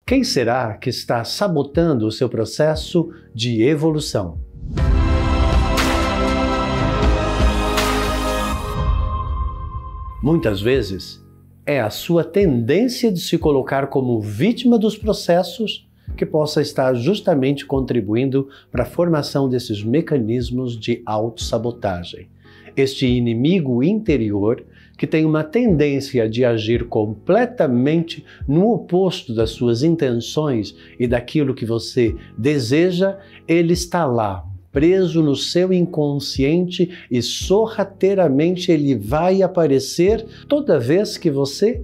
Quem será que está sabotando o seu processo de evolução? Muitas vezes, é a sua tendência de se colocar como vítima dos processos que possa estar justamente contribuindo para a formação desses mecanismos de autossabotagem. Este inimigo interior que tem uma tendência de agir completamente no oposto das suas intenções e daquilo que você deseja, ele está lá, preso no seu inconsciente e sorrateiramente ele vai aparecer toda vez que você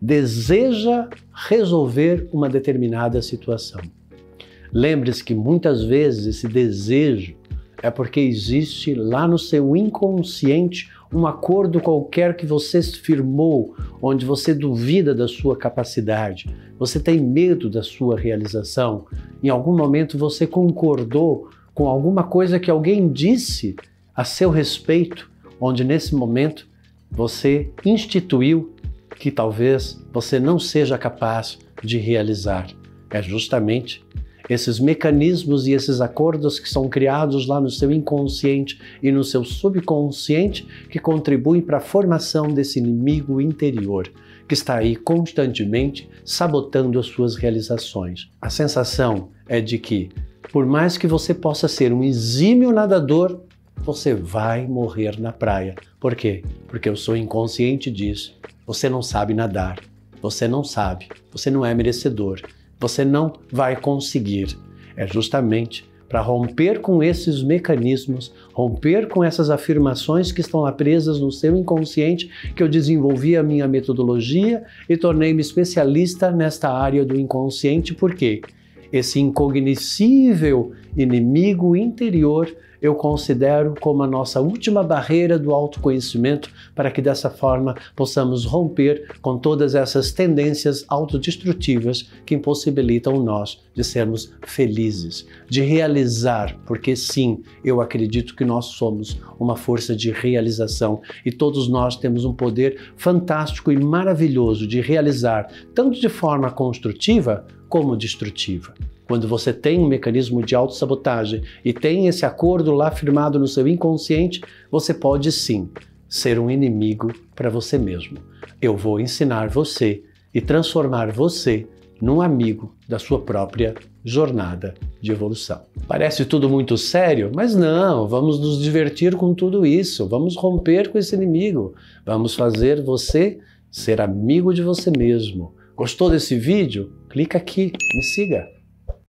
deseja resolver uma determinada situação. Lembre-se que muitas vezes esse desejo é porque existe lá no seu inconsciente um acordo qualquer que você firmou, onde você duvida da sua capacidade, você tem medo da sua realização. Em algum momento você concordou com alguma coisa que alguém disse a seu respeito, onde nesse momento você instituiu que talvez você não seja capaz de realizar. É justamente esses mecanismos e esses acordos que são criados lá no seu inconsciente e no seu subconsciente que contribuem para a formação desse inimigo interior que está aí constantemente sabotando as suas realizações. A sensação é de que, por mais que você possa ser um exímio nadador, você vai morrer na praia. Por quê? Porque o seu inconsciente diz: você não sabe nadar, você não sabe, você não é merecedor, você não vai conseguir. É justamente para romper com esses mecanismos, romper com essas afirmações que estão lá presas no seu inconsciente, que eu desenvolvi a minha metodologia e tornei-me especialista nesta área do inconsciente. Por quê? Esse incognoscível inimigo interior eu considero como a nossa última barreira do autoconhecimento para que dessa forma possamos romper com todas essas tendências autodestrutivas que impossibilitam nós de sermos felizes, de realizar, porque sim, eu acredito que nós somos uma força de realização e todos nós temos um poder fantástico e maravilhoso de realizar, tanto de forma construtiva como destrutiva. Quando você tem um mecanismo de autossabotagem e tem esse acordo lá firmado no seu inconsciente, você pode sim ser um inimigo para você mesmo. Eu vou ensinar você e transformar você num amigo da sua própria jornada de evolução. Parece tudo muito sério, mas não, vamos nos divertir com tudo isso, vamos romper com esse inimigo, vamos fazer você ser amigo de você mesmo. Gostou desse vídeo? Clica aqui, me siga.